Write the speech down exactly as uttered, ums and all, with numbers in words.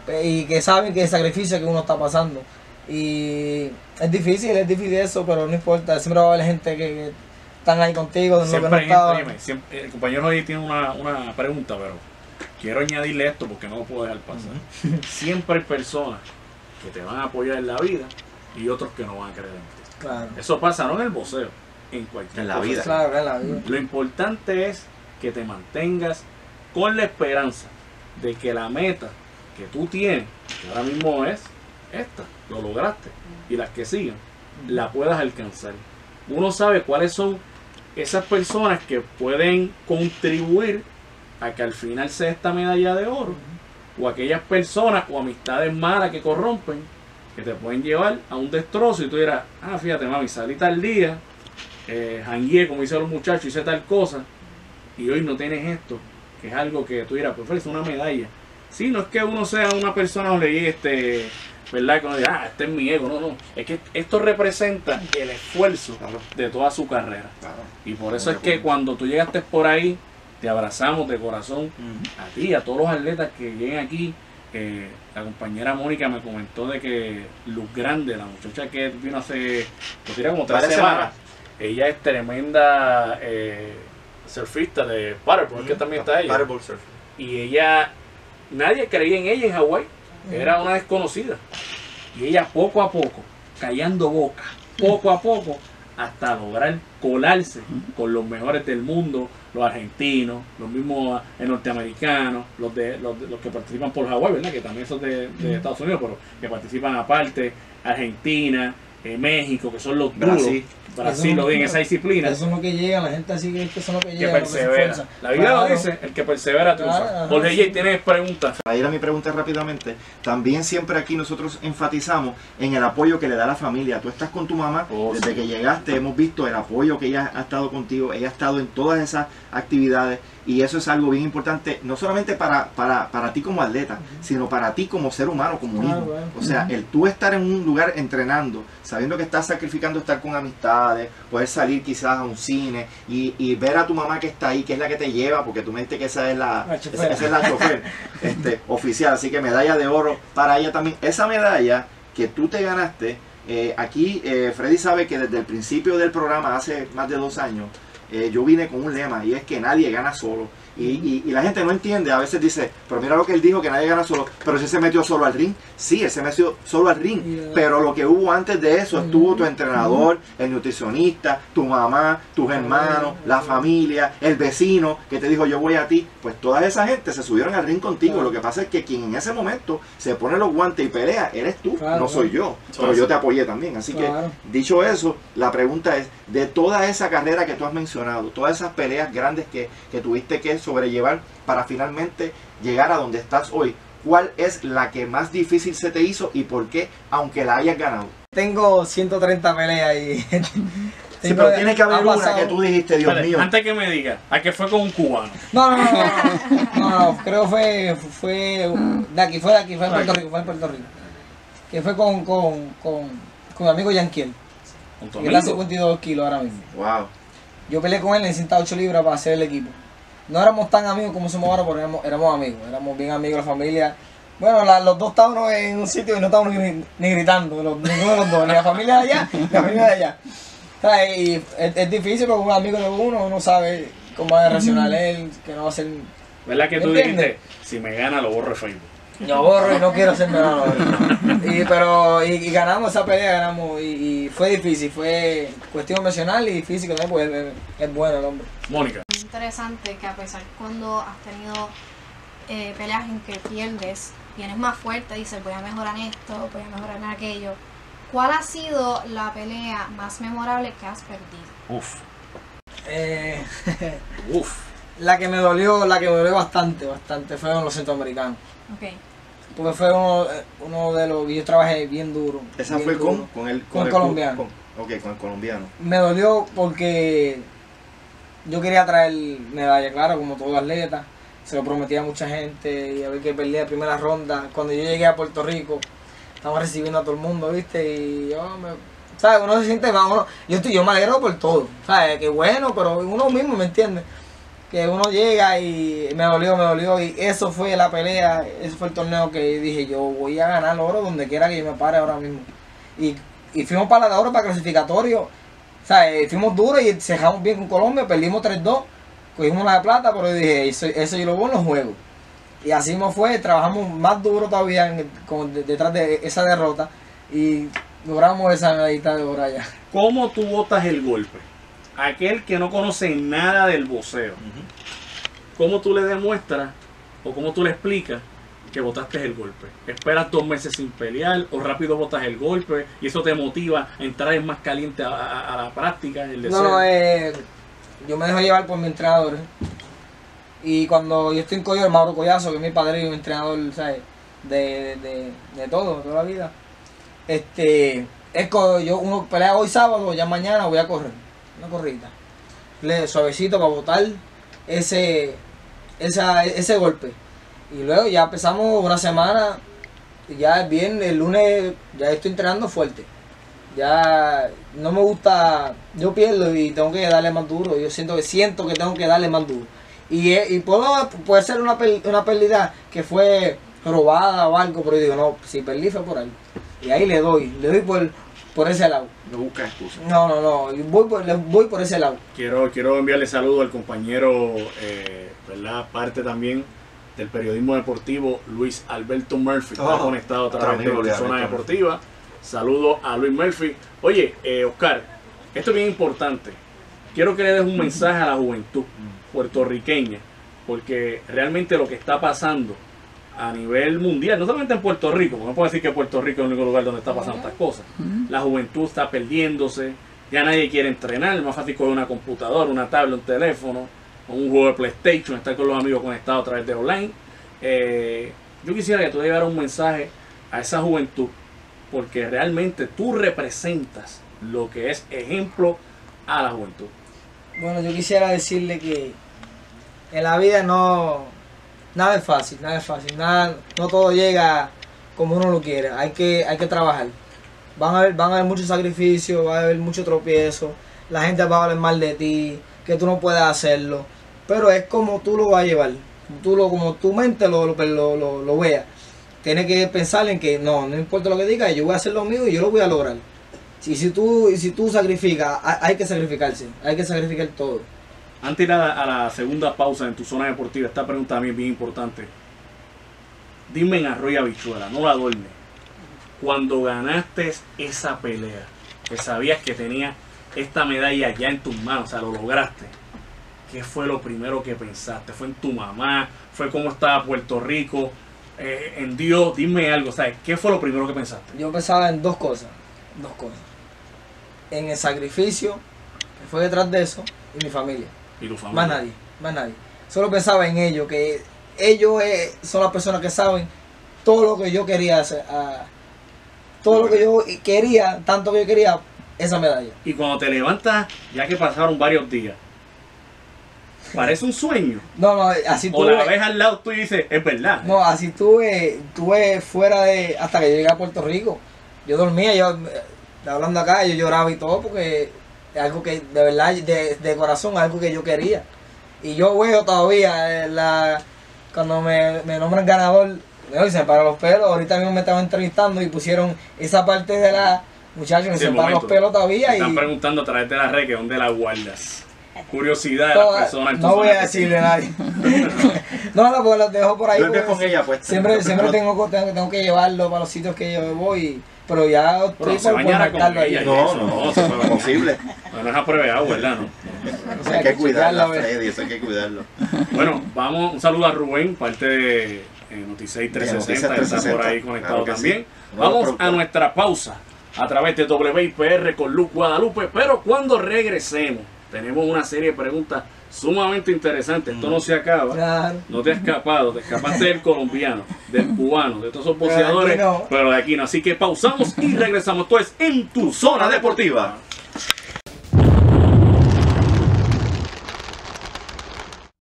y que saben que el sacrificio que uno está pasando. Y es difícil, es difícil eso, pero no importa, siempre va a haber gente que, que están ahí contigo. Siempre no hay gente, dime, siempre, el compañero hoy tiene una, una pregunta, pero quiero añadirle esto porque no lo puedo dejar pasar. Uh-huh. Siempre hay personas que te van a apoyar en la vida y otros que no van a creer en ti. Claro. Eso pasa no en el boxeo, en cualquier en la cosa. vida. Claro, en la vida. Lo importante es que te mantengas con la esperanza de que la meta que tú tienes, que ahora mismo es esta, lo lograste, y las que sigan, la puedas alcanzar. Uno sabe cuáles son esas personas que pueden contribuir a que al final sea esta medalla de oro, o aquellas personas o amistades malas que corrompen, que te pueden llevar a un destrozo y tú dirás, ah, fíjate mami, salí tal día, eh, jangueé como dicen los muchachos, hice tal cosa, y hoy no tienes esto, que es algo que tú dirás, pues es una medalla. Sí, no es que uno sea una persona donde le llegue este, ¿verdad? Que uno diga, ah, este es mi ego, no, no. Es que esto representa el esfuerzo claro. de toda su carrera. Claro. Y por eso es que cuando tú llegaste por ahí, te abrazamos de corazón, uh-huh. a ti, a todos los atletas que lleguen aquí. Eh, la compañera Mónica me comentó de que Luz Grande, la muchacha que vino hace, pues tira como tres semanas, ella es tremenda eh, surfista de paddleboard, uh-huh. que también está ella. Paddleboard surf. Y ella, nadie creía en ella en Hawái, uh-huh. era una desconocida. Y ella poco a poco, callando boca, poco a poco, hasta lograr colarse uh-huh. con los mejores del mundo, los argentinos, los mismos eh, norteamericanos, los de los, de, los que participan por Hawái, ¿verdad? Que también son de, de Estados Unidos, pero que participan aparte, Argentina, eh, México, que son los duros. Brasil, Brasil lo en esa disciplina. Eso es lo que llega, la gente así que eso es lo que llega. Que persevera. Que la vida claro. lo dice, el que persevera triunfa. Claro, Jorge J, ¿tienes preguntas? Para ir a mi pregunta rápidamente, también siempre aquí nosotros enfatizamos en el apoyo que le da la familia. Tú estás con tu mamá, oh, desde sí. que llegaste hemos visto el apoyo que ella ha estado contigo, ella ha estado en todas esas actividades. Y eso es algo bien importante, no solamente para, para, para ti como atleta, uh-huh. sino para ti como ser humano, como hijo. Uh-huh. O sea, el tú estar en un lugar entrenando, sabiendo que estás sacrificando estar con amistades, poder salir quizás a un cine y, y ver a tu mamá que está ahí, que es la que te lleva, porque tú me dijiste que esa es la, la esa, esa es la chofer este, oficial, así que medalla de oro para ella también. Esa medalla que tú te ganaste, eh, aquí eh, Freddy sabe que desde el principio del programa, hace más de dos años, Eh, yo vine con un lema y es que nadie gana solo y, y, y la gente no entiende, a veces dice, pero mira lo que él dijo, que nadie gana solo, pero si se metió solo al ring, sí, él se metió solo al ring, yeah. pero lo que hubo antes de eso, estuvo tu entrenador, el nutricionista, tu mamá, tus hermanos, la familia, el vecino que te dijo yo voy a ti, pues toda esa gente se subieron al ring contigo, claro. lo que pasa es que quien en ese momento se pone los guantes y pelea, eres tú, claro, no soy yo, pero yo te apoyé también, así claro. que dicho eso, la pregunta es, de toda esa carrera que tú has mencionado, todas esas peleas grandes que, que tuviste que sobrellevar para finalmente llegar a donde estás hoy, ¿cuál es la que más difícil se te hizo y por qué, aunque la hayas ganado? Tengo ciento treinta peleas y... sí, pero tiene que haber una que tú dijiste, Dios Vale, mío. Antes que me diga, ¿a qué fue con un cubano? No, no, no, no, no, no, no creo que fue, fue de aquí, fue de aquí, fue en Puerto Rico, fue en Puerto Rico. Que fue con, con, con, con mi amigo Yanquiel. Que él hace cincuenta y dos kilos ahora mismo. Wow. Yo peleé con él en ciento ocho libras para hacer el equipo. No éramos tan amigos como somos ahora, pero éramos, éramos amigos. Éramos bien amigos, la familia. Bueno, la, los dos estábamos en un sitio y no estábamos ni, ni gritando, los, ninguno de los dos, ni la familia de allá, ni la familia de allá. O sea, y es, es difícil porque un amigo de uno, uno sabe cómo va a reaccionar él, que no va a ser... ¿Verdad que tú dijiste, si me gana lo borro de Facebook? Yo borro y no quiero hacerme nada. Y, pero, y, y ganamos esa pelea, ganamos. Y, y fue difícil, fue cuestión emocional y física también, porque es, es bueno el hombre. Mónica. Es interesante que a pesar cuando has tenido eh, peleas en que pierdes, vienes más fuerte, dices voy a mejorar en esto, voy a mejorar en aquello. ¿Cuál ha sido la pelea más memorable que has perdido? Uf. Eh, Uf. La que me dolió, la que me dolió bastante, bastante, fueron los centroamericanos. Okay. Porque fue uno, uno de los que yo trabajé bien duro. ¿Esa bien fue duro, con, con el, con con el el colombiano? Con, ok, con el colombiano. Me dolió porque yo quería traer medalla, claro, como todo atleta. Se lo prometía a mucha gente y a ver que perdía la primera ronda. Cuando yo llegué a Puerto Rico, estaba recibiendo a todo el mundo, ¿viste? Y yo me... ¿Sabes? Uno se siente más, uno, yo, estoy, yo me alegro por todo, ¿sabes? Que bueno, pero uno mismo, ¿me entiende? que uno llega y me dolió, me dolió, y eso fue la pelea, ese fue el torneo que dije, yo voy a ganar oro donde quiera que yo me pare ahora mismo. Y, y fuimos para la de oro, para clasificatorio, o sea, eh, fuimos duros y cerramos bien con Colombia, perdimos tres dos, cogimos una de plata, pero yo dije, eso, eso yo lo veo en los juegos. Y así me fue, trabajamos más duro todavía en el- con- de- detrás de esa derrota y logramos esa medallita de oro allá. ¿Cómo tú botas el golpe? Aquel que no conoce nada del boxeo, ¿cómo tú le demuestras o cómo tú le explicas que botaste el golpe? ¿Esperas dos meses sin pelear o rápido botas el golpe y eso te motiva a entrar en más caliente a, a- a la práctica? El No, no, eh, yo me dejo llevar por mi entrenador. Y cuando yo estoy en Coyo, el Mauro Collazo, que es mi padre y mi entrenador, ¿sabes? De, de, de todo, de toda la vida. Este, es que yo uno pelea hoy sábado, ya mañana voy a correr, una corrida. Le suavecito para botar ese, esa, ese golpe. Y luego ya empezamos una semana, y ya es bien, el lunes ya estoy entrenando fuerte. Ya no me gusta, yo pierdo y tengo que darle más duro, yo siento que siento que tengo que darle más duro. Y, eh, y puedo, puede ser una, pel- una pérdida que fue robada o algo, pero yo digo, no, si perdí fue por ahí. Y ahí le doy, le doy por, por ese lado. No busca excusas. No, no, no, voy por, le- voy por ese lado. Quiero, quiero enviarle saludo al compañero, eh, ¿verdad? Parte también del periodismo deportivo, Luis Alberto Murphy. Está Oh, conectado a otro través de amigo de la zona Alberto. deportiva. Saludo a Luis Murphy. Oye, eh, Oscar, esto es bien importante. Quiero que le des un mensaje a la juventud puertorriqueña, porque realmente lo que está pasando a nivel mundial, no solamente en Puerto Rico, porque no puedo decir que Puerto Rico es el único lugar donde está pasando estas cosas. La juventud está perdiéndose, ya nadie quiere entrenar, es más fácil coger una computadora, una tablet, un teléfono, o un juego de PlayStation, estar con los amigos conectados a través de online. Eh, yo quisiera que tú llevaras un mensaje a esa juventud, porque realmente tú representas lo que es ejemplo a la juventud. Bueno, yo quisiera decirle que en la vida no, nada es fácil, nada es fácil, nada, no todo llega como uno lo quiere, hay que, hay que trabajar. Van a haber, van a haber muchos sacrificios, va a haber mucho tropiezo, la gente va a hablar mal de ti, que tú no puedes hacerlo, pero es como tú lo vas a llevar, tú lo, como tu mente lo, lo, lo, lo, lo vea. Tienes que pensar en que no, no importa lo que diga, yo voy a hacer lo mío y yo lo voy a lograr. Y si tú, y si tú sacrificas, hay hay que sacrificarse, hay que sacrificar todo. Antes de ir a la, a la segunda pausa en tu zona deportiva, esta pregunta también es bien importante. Dime en arroz y habichuela, no la duerme. Cuando ganaste esa pelea, que sabías que tenías esta medalla ya en tus manos, o sea, lo lograste, ¿qué fue lo primero que pensaste? ¿Fue en tu mamá? ¿Fue cómo estaba Puerto Rico? Eh, ¿En Dios? Dime algo, ¿sabes? ¿Qué fue lo primero que pensaste? Yo pensaba en dos cosas, dos cosas. En el sacrificio que fue detrás de eso y mi familia. Y tu familia. Más nadie, más nadie. Solo pensaba en ellos, que ellos eh, son las personas que saben todo lo que yo quería hacer, ah, todo lo que yo quería, tanto que yo quería, esa medalla. Y cuando te levantas, ya que pasaron varios días, parece un sueño. No, no, así O la tuve, ves al lado tú y dices, es verdad. no, así tuve, tuve fuera de, hasta que yo llegué a Puerto Rico. Yo dormía, yo eh, hablando acá, yo lloraba y todo porque es algo que de verdad, de, de corazón, algo que yo quería. Y yo veo todavía, eh, la, cuando me, me nombran ganador, me se me paran los pelos. Ahorita mismo me estaban entrevistando y pusieron esa parte de la muchachos, me Sí, se me paran los momento. pelos todavía. Me Y están preguntando a través de la red que dónde la guardas. Curiosidad de toda- las personas. en tu no voy zona a decirle a nadie. no, no, pues los dejo por ahí. Duermes porque con ella, pues. Siempre, siempre tengo, que- tengo, tengo que llevarlo para los sitios que yo voy. Pero ya Pero estoy se por, por bañara con marcarlo ahí. ella. No, no, no, eso no es posible. No es a prueba de agua, ¿verdad? ¿No? O sea, Hay que cuidarla, chequearlo, a ver. Freddy, eso hay que cuidarlo. Bueno, vamos, un saludo a Rubén, parte de eh, Noticias trescientos De sesenta, Noticias está por ahí trescientos sesenta, conectado claro que también. sí. Uno de los Vamos a productores. nuestra pausa a través de W I P R con Luke Guadalupe, pero cuando regresemos tenemos una serie de preguntas sumamente interesantes. Esto no se acaba. Claro. No te has escapado, te escapaste del colombiano, del cubano, de todos esos boxeadores, Pero de aquí no. pero de aquí no. Así que pausamos y regresamos. Esto es En Tu Zona Deportiva.